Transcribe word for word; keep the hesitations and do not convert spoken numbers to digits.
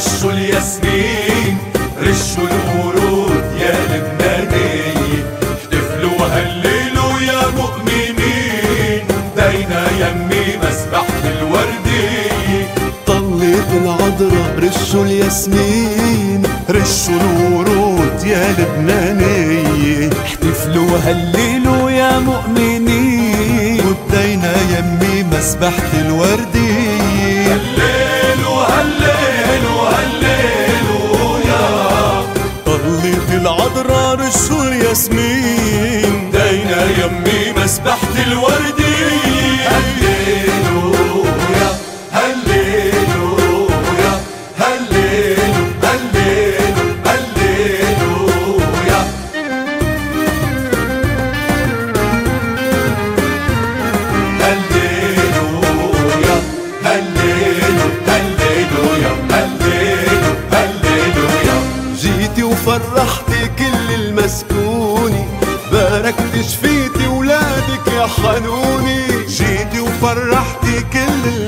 رشوا الياسمين رشوا الورود يا لبنانية، احتفلوا وهللوا يا مؤمنين، دينا يمي مسبحة الوردية. طلت العذراء رشوا الياسمين رشوا الورود يا لبنانية، احتفلوا وهللوا يا مؤمنين، ودينا يمي مسبحة الوردية. هللوا هللوا هللوا يا طلت العذراء رشوا الياسمين، دينا يمي مسبحة الوردية. هللوا يا هللوا يا هللوا هللوا هللوا يا. هللويا هللويا هللويا هللويا. جيتي وفرحتي كل المسكونة، باركت شفيتي ولادك يا حنوني. جيتي وفرحتي كل